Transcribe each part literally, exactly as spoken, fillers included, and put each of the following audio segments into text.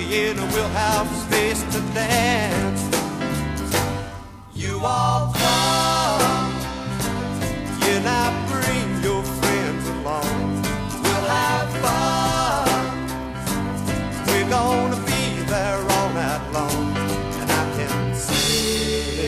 in, we'll have space to dance. You all come, you now bring your friends along. We'll have fun, we're gonna be there all night long. And I can see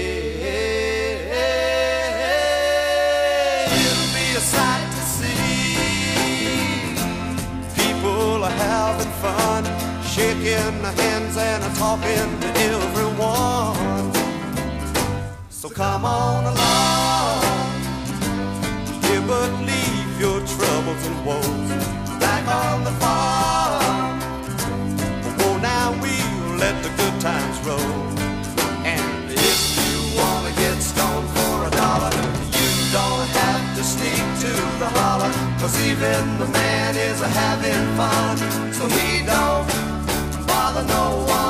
it'll be a sight to see. People are having fun, shaking their hands and talking to everyone. So come on along, yeah, but leave your troubles and woes back on the farm. Oh, now we'll let the good times roll. And if you wanna get stoned for a dollar, you don't have to sneak to the holler, 'cause even the man is a having fun, so he don't bother no one.